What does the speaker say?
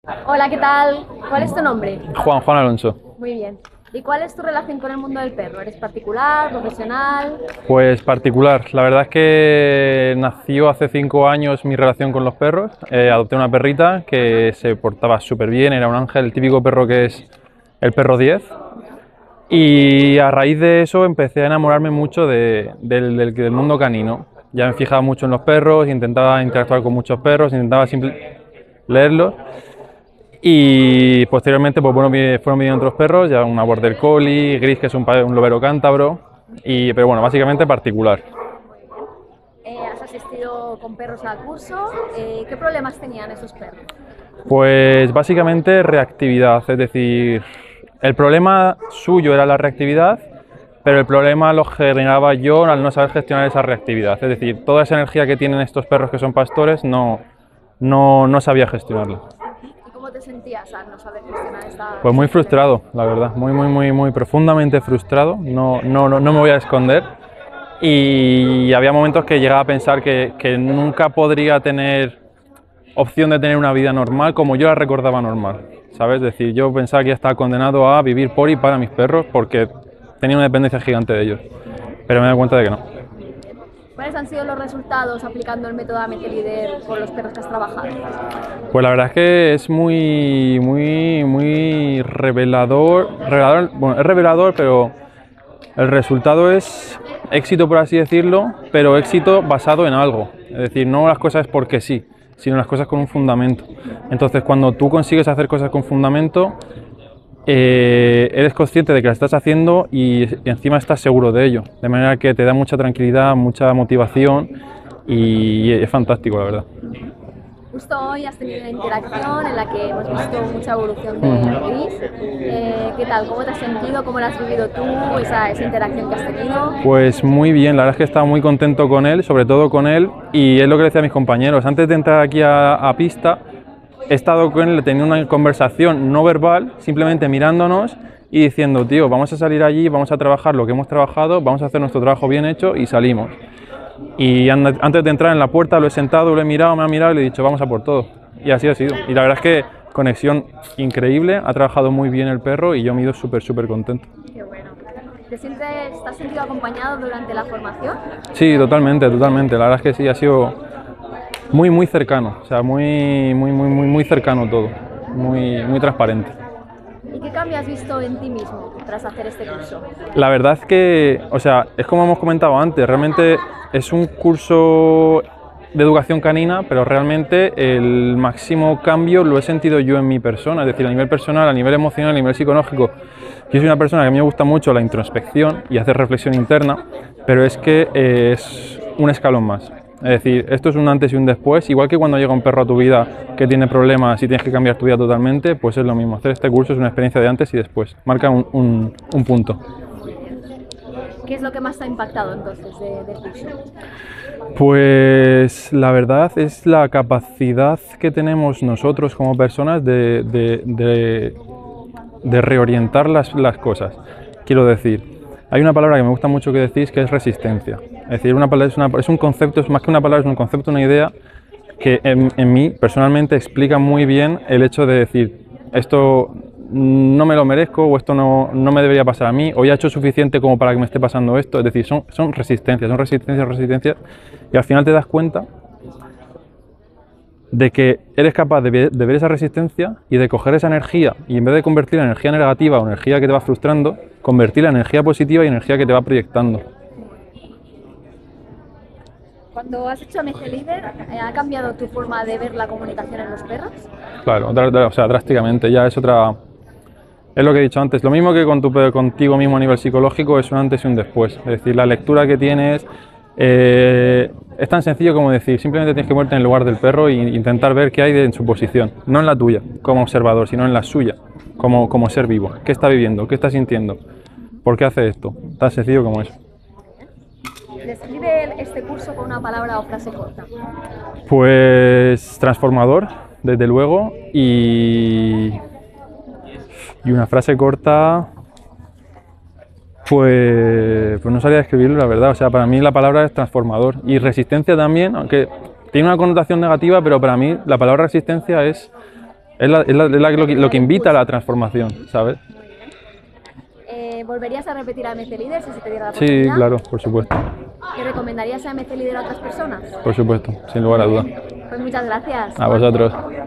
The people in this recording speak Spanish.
Hola, ¿qué tal? ¿Cuál es tu nombre? Juan Alonso. Muy bien. ¿Y cuál es tu relación con el mundo del perro? ¿Eres particular, profesional? Pues particular, la verdad es que nació hace 5 años mi relación con los perros. Adopté una perrita que se portaba súper bien, era un ángel, el típico perro que es el perro 10. Y a raíz de eso empecé a enamorarme mucho del mundo canino. Ya me fijaba mucho en los perros, intentaba interactuar con muchos perros, intentaba leerlos. Y posteriormente, pues bueno, fueron viniendo otros perros, ya una Border Collie, Gris, que es un lobero cántabro, pero bueno, básicamente particular. ¿Has asistido con perros al curso? ¿Qué problemas tenían esos perros? Pues básicamente reactividad, es decir, el problema suyo era la reactividad, pero el problema lo generaba yo al no saber gestionar esa reactividad, es decir, toda esa energía que tienen estos perros que son pastores no sabía gestionarla. ¿Y cómo te sentías al no saber gestionar Pues esa muy energía? frustrado, la verdad, muy profundamente frustrado, no me voy a esconder. Y había momentos que llegaba a pensar que nunca podría tener opción de tener una vida normal como yo la recordaba normal, ¿sabes? Es decir, yo pensaba que ya estaba condenado a vivir por y para mis perros porque tenía una dependencia gigante de ellos, pero me doy cuenta de que no. ¿Cuáles han sido los resultados aplicando el método AMT Líder con los perros que has trabajado? Pues la verdad es que es muy revelador, bueno, es revelador, pero el resultado es éxito, por así decirlo, pero éxito basado en algo. Es decir, no las cosas porque sí, sino las cosas con un fundamento. Entonces, cuando tú consigues hacer cosas con fundamento, eres consciente de que las estás haciendo y encima estás seguro de ello. De manera que te da mucha tranquilidad, mucha motivación y es fantástico, la verdad. Justo hoy has tenido una interacción en la que hemos visto mucha evolución de Ujú. Gris. ¿Qué tal? ¿Cómo te has sentido? ¿Cómo la has vivido tú? Esa interacción que has tenido. Pues muy bien, la verdad es que estaba muy contento con él, sobre todo con él, y es lo que le decía a mis compañeros. Antes de entrar aquí a pista, he estado con él, teniendo una conversación no verbal, simplemente mirándonos y diciendo, tío, vamos a salir allí, vamos a trabajar lo que hemos trabajado, vamos a hacer nuestro trabajo bien hecho y salimos. Y antes de entrar en la puerta lo he sentado, lo he mirado, me ha mirado y le he dicho, vamos a por todo. Y así ha sido. Y la verdad es que conexión increíble, ha trabajado muy bien el perro y yo me he ido súper contento. Qué bueno. ¿Te has sentido acompañado durante la formación? Sí, totalmente. La verdad es que sí, ha sido muy cercano, o sea, muy cercano todo, muy transparente. ¿Y qué cambio has visto en ti mismo tras hacer este curso? La verdad es que, o sea, es como hemos comentado antes, realmente es un curso de educación canina, pero realmente el máximo cambio lo he sentido yo en mi persona, es decir, a nivel personal, a nivel emocional, a nivel psicológico. Yo soy una persona que a mí me gusta mucho la introspección y hacer reflexión interna, pero es que es un escalón más. Es decir, esto es un antes y un después, igual que cuando llega un perro a tu vida que tiene problemas y tienes que cambiar tu vida totalmente, pues es lo mismo. Hacer este curso es una experiencia de antes y después, marca un punto. ¿Qué es lo que más te ha impactado entonces del curso? Pues la verdad es la capacidad que tenemos nosotros como personas de reorientar las cosas. Quiero decir, hay una palabra que me gusta mucho que decís que es resistencia. Es decir, una palabra es un concepto, es más que una palabra, es un concepto, una idea que en mí personalmente explica muy bien el hecho de decir esto no me lo merezco o esto no me debería pasar a mí o ya he hecho suficiente como para que me esté pasando esto. Es decir, son resistencias y al final te das cuenta de que eres capaz de ver esa resistencia y de coger esa energía y en vez de convertirla en energía negativa o energía que te va frustrando, convertirla en energía positiva y energía que te va proyectando. Cuando has hecho AMC Líder, ¿ha cambiado tu forma de ver la comunicación en los perros? Claro, o sea, drásticamente, ya es otra. Es lo que he dicho antes, lo mismo que contigo mismo a nivel psicológico, es un antes y un después. Es decir, la lectura que tienes es tan sencillo como decir, simplemente tienes que ponerte en el lugar del perro e intentar ver qué hay en su posición, no en la tuya como observador, sino en la suya como ser vivo. ¿Qué está viviendo? ¿Qué está sintiendo? ¿Por qué hace esto? Tan sencillo como eso. Describe este curso con una palabra o frase corta. Pues transformador, desde luego, y una frase corta, pues no sabría describirlo, la verdad. O sea, para mí la palabra es transformador. Y resistencia también, aunque tiene una connotación negativa, pero para mí la palabra resistencia es Lo que invita a la transformación, ¿sabes? Muy bien. ¿Volverías a repetir a MC Líder si se te diera la Sí, oportunidad? claro, por supuesto. ¿Y recomendarías a MC Líder a otras personas? Por supuesto, sin lugar a dudas. Pues muchas gracias. A vosotros.